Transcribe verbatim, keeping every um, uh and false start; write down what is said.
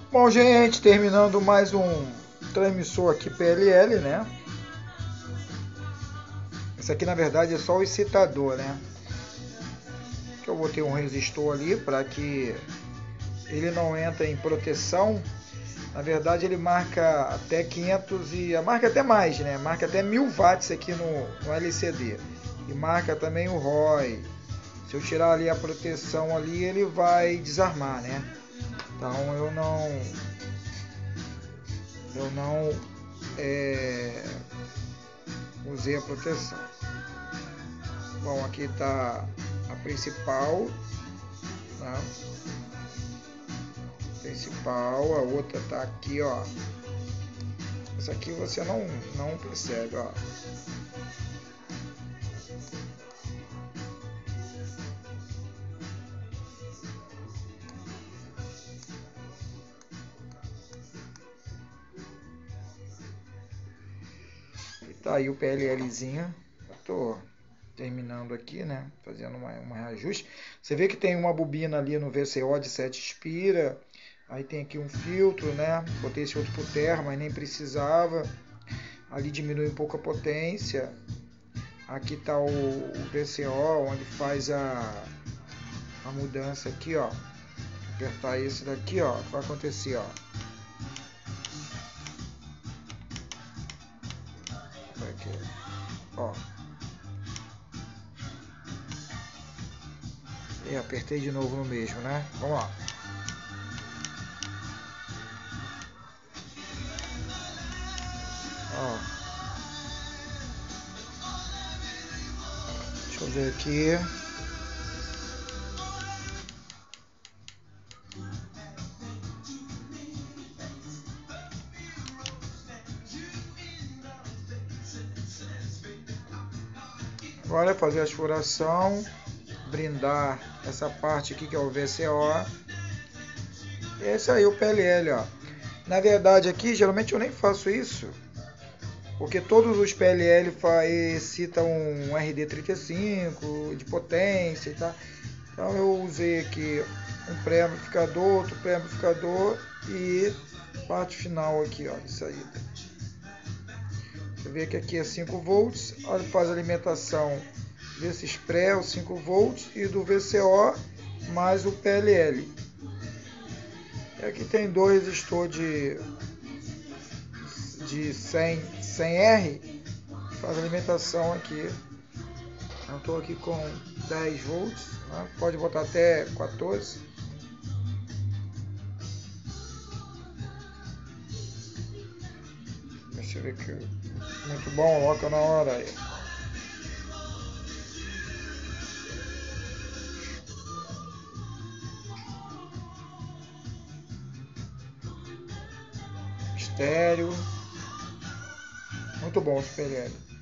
Bom, gente, terminando mais um transmissor aqui P L L, né? Esse aqui na verdade é só o excitador, né? Que eu botei um resistor ali para que ele não entre em proteção. Na verdade ele marca até quinhentos e marca até mais, né? Marca até mil watts aqui no, no L C D e marca também o R O I. Se eu tirar ali a proteção ali, ele vai desarmar, né? Então eu não eu não é, usei a proteção. Bom, aqui está a principal, né? Principal, a outra está aqui, ó. Essa aqui você não não percebe, ó. E tá aí o PLLzinho. Eu tô terminando aqui, né? Fazendo uma, um reajuste. Você vê que tem uma bobina ali no V C O de sete espira. Aí tem aqui um filtro, né? Botei esse outro por terra, mas nem precisava. Ali diminui um pouco a potência. Aqui está o, o V C O, onde faz a, a mudança aqui, ó. Apertar esse daqui, ó, vai acontecer, ó. Aqui, ó. E apertei de novo no mesmo, né? Vamos lá. Ó. Deixa eu ver aqui. Agora é fazer a esfuração, brindar essa parte aqui que é o V C O. E esse aí o P L L, ó. Na verdade aqui, geralmente eu nem faço isso, porque todos os P L L citam um R D trinta e cinco de potência e tal. Então eu usei aqui um pré-amplificador, outro pré-amplificador e parte final aqui, ó, de saída. Você vê que aqui é cinco volts, olha, faz a alimentação desses pré, os cinco volts, e do V C O mais o P L L. E aqui tem dois resistores de, de cem, cem R, faz a alimentação aqui. Eu estou aqui com dez volts, né? Pode botar até quatorze. Deixa eu ver aqui. Muito bom, coloca na hora aí. Estéreo. Muito bom o P L L.